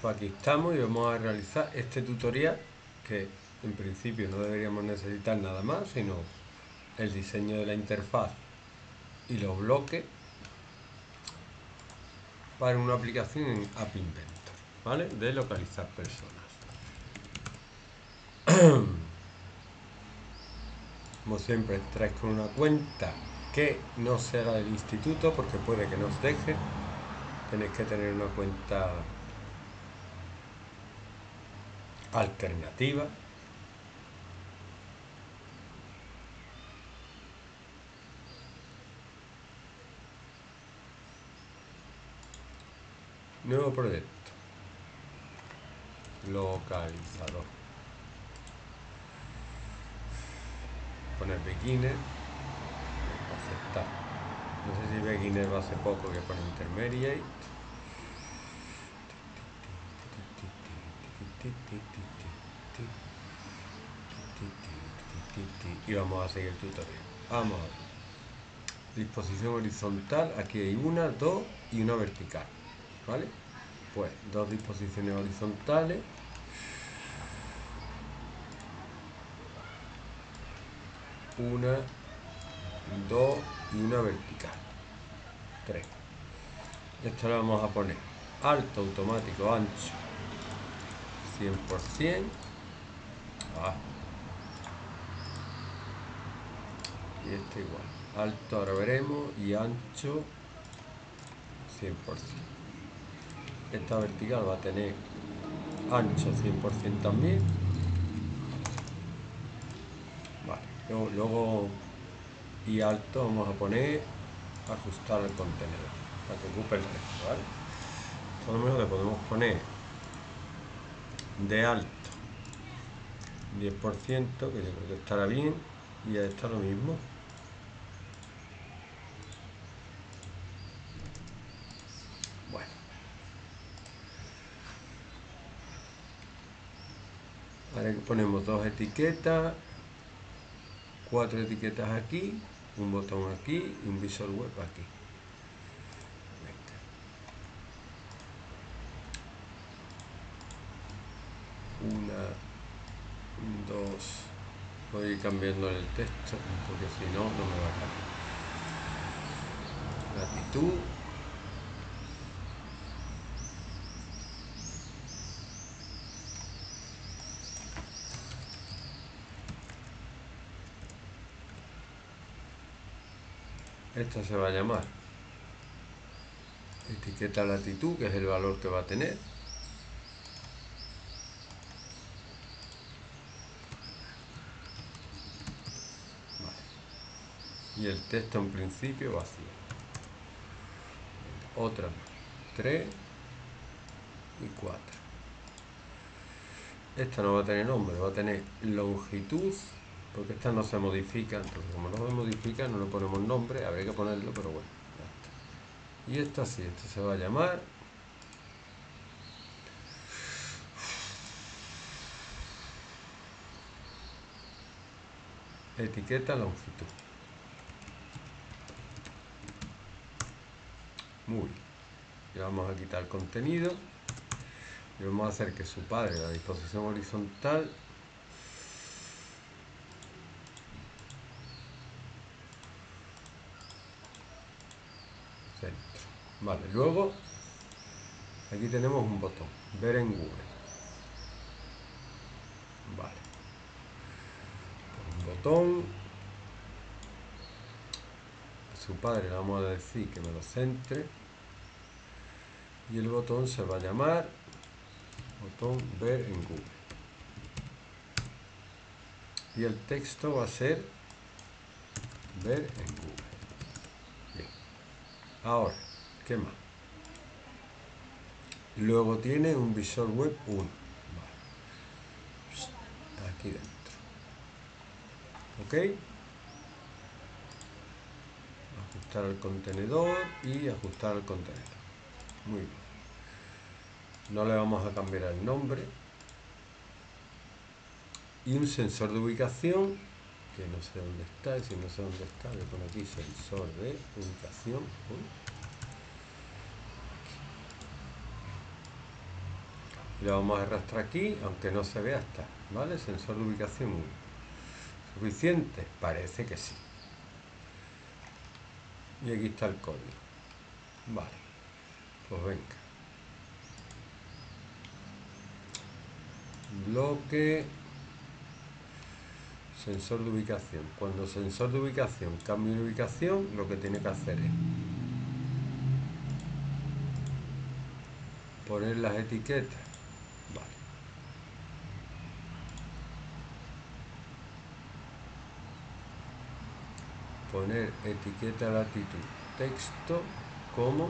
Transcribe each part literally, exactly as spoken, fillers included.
Pues aquí estamos y vamos a realizar este tutorial que en principio no deberíamos necesitar nada más, sino el diseño de la interfaz y los bloques para una aplicación en App Inventor, ¿vale? De localizar personas. Como siempre, entráis con una cuenta que no será del instituto porque puede que no os deje. Tenéis que tener una cuenta alternativa. Nuevo proyecto. Localizador. Poner beginner. Aceptar. No sé si beginner va hace poco que pone intermediate. Y vamos a seguir el tutorial. Vamos a ver. Disposición horizontal. Aquí hay una, dos y una vertical. ¿Vale? Pues dos disposiciones horizontales. Una, dos y una vertical. Tres. Esto le vamos a poner alto, automático, ancho, cien por cien. Ah. Y este igual. Alto ahora veremos y ancho cien por cien. Esta vertical va a tener ancho cien por cien también. Vale. Luego, luego y alto vamos a poner ajustar el contenedor para que ocupe el resto, ¿vale? Esto lo mejor le podemos poner de alto diez por ciento, que yo creo que estará bien, y a esta lo mismo. Bueno. Ahora ponemos dos etiquetas, cuatro etiquetas aquí, un botón aquí y un visor web aquí. Una, dos, voy a ir cambiando el texto porque si no, no me va a cambiar. Latitud. Esta se va a llamar etiqueta latitud, que es el valor que va a tener. Y el texto en principio vacío. Otra, tres y cuatro. Esta no va a tener nombre, va a tener longitud, porque esta no se modifica, entonces como no se modifica no le ponemos nombre, habría que ponerlo, pero bueno, ya está. Y esta sí, esta se va a llamar etiqueta longitud. Muy bien. Le vamos a quitar el contenido y vamos a hacer que su padre, la disposición horizontal, centro. Vale, luego aquí tenemos un botón, ver en Google. Vale. Un botón. A su padre le vamos a decir que me lo centre. Y el botón se va a llamar botón ver en Google. Y el texto va a ser ver en Google. Bien. Ahora, ¿qué más? Luego tiene un visor web uno. Vale. Aquí dentro. ¿Ok? Ajustar el contenedor y ajustar el contenedor. Muy bien. No le vamos a cambiar el nombre. Y un sensor de ubicación, que no sé dónde está, y si no sé dónde está, le pongo aquí sensor de ubicación. Y lo vamos a arrastrar aquí, aunque no se vea hasta, ¿vale? Sensor de ubicación uno. ¿Suficiente? Parece que sí. Y aquí está el código. Vale, pues venga. Bloque. Sensor de ubicación. Cuando sensor de ubicación cambie de ubicación, lo que tiene que hacer es poner las etiquetas. Vale. Poner etiqueta latitud. Texto como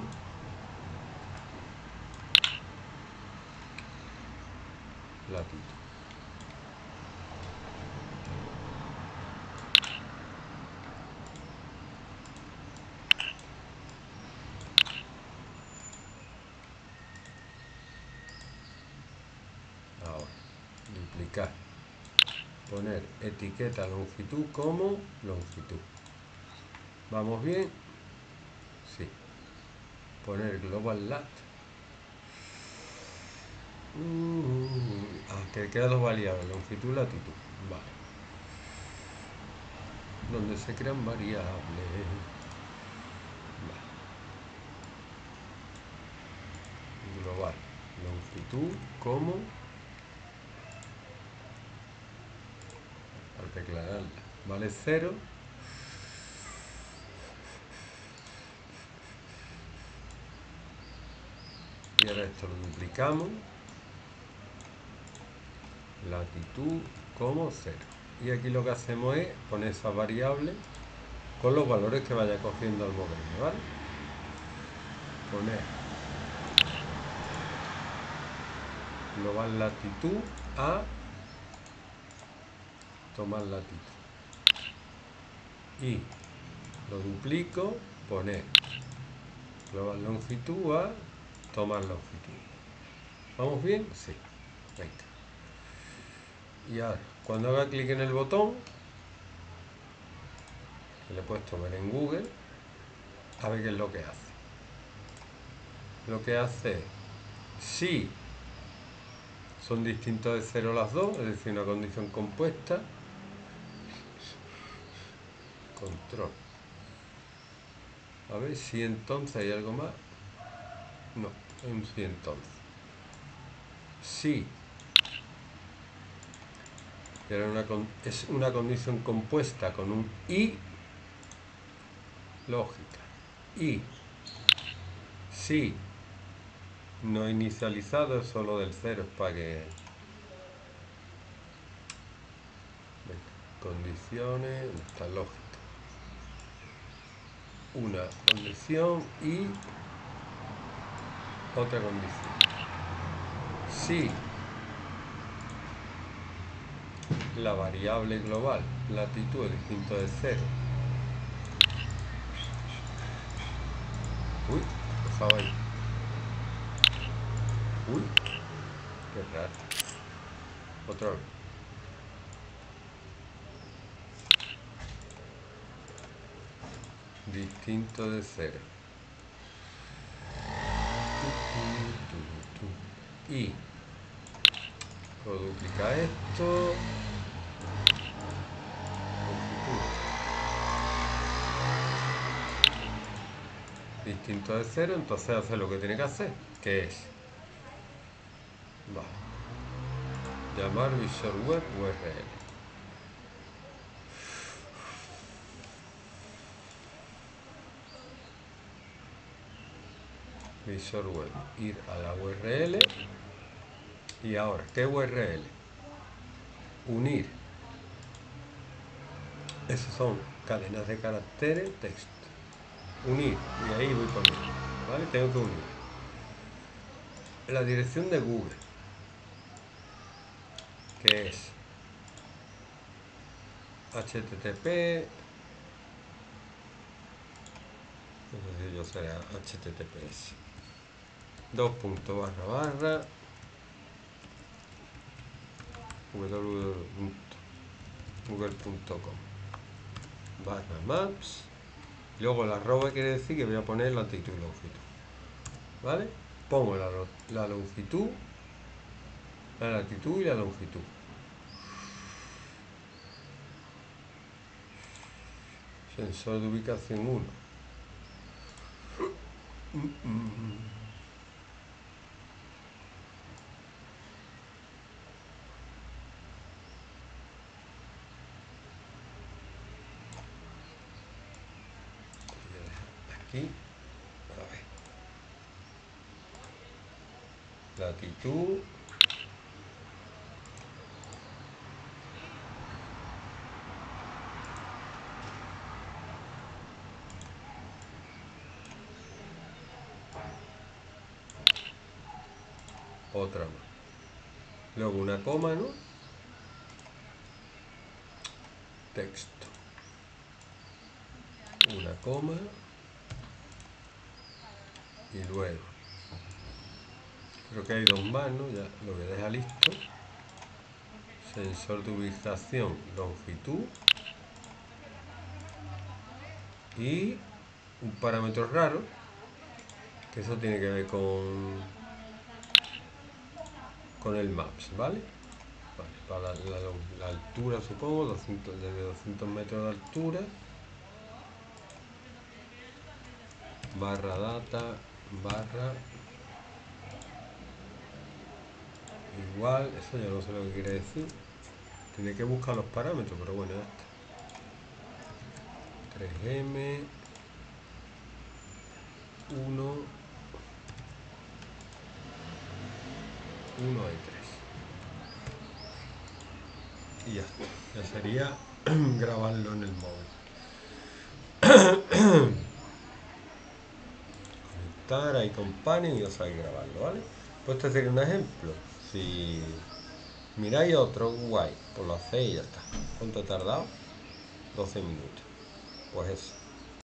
latitud. Ahora, duplicar. Poner etiqueta longitud como longitud. ¿Vamos bien? Sí. Poner global lat. Uh, ah, que quedan dos variables, longitud y latitud. Vale. Donde se crean variables. Vale. Global. Longitud como. Al declararla. Vale cero. Y ahora esto lo duplicamos. Latitud como cero. Y aquí lo que hacemos es poner esa variable con los valores que vaya cogiendo al moverme, ¿vale? Poner global latitud a tomar latitud. Y lo duplico, poner global longitud a tomar longitud. ¿Vamos bien? Sí. Venga. Y ahora, cuando haga clic en el botón, que le he puesto ver en Google, a ver qué es lo que hace. Lo que hace es, si son distintos de cero las dos, es decir, una condición compuesta, control. A ver si entonces hay algo más. No, hay un si entonces. Si era una, es una condición compuesta con un y lógica. Y si no inicializado, es solo del cero, es para que. Condiciones, está lógica. Una condición y otra condición. Si la variable global latitud es distinto de cero. Uy, ¿qué pasaba ahí? Uy, qué raro. Otra vez. Distinto de cero. Y puedo duplicar esto. Distinto de cero, entonces hace lo que tiene que hacer, que es vale, llamar Visual Web U R L. Visual Web, ir a la U R L. Y ahora, ¿qué U R L? Unir. Esas son cadenas de caracteres, texto. Unir, y ahí voy poniendo, ¿vale? Tengo que unir la dirección de Google, que es H T T P, no sé si yo será H T T P S, dos puntos barra barra www punto google punto com barra maps. Luego la arroba quiere decir que voy a poner latitud y longitud, ¿vale? Pongo la, la longitud la latitud y la longitud. Sensor de ubicación uno. Mm -mm. Aquí, a ver, latitud, otra más, luego una coma, ¿no? Texto, una coma y luego creo que hay dos más, ¿no? Ya lo voy a dejar listo. Sensor de ubicación, longitud y un parámetro raro, que eso tiene que ver con con el maps, ¿vale? Vale, para la, la, la altura, supongo, doscientos, desde doscientos metros de altura, barra data, barra igual, eso ya no sé lo que quiere decir, tiene que buscar los parámetros, pero bueno, ya está. tres eme uno uno hay tres y ya está, ya sería grabarlo en el móvil. Conectar ahí con panel y os vais a grabarlo, ¿vale? Pues este sería un ejemplo. Si miráis otro guay, pues lo hacéis y ya está. ¿Cuánto he tardado? doce minutos. Pues eso.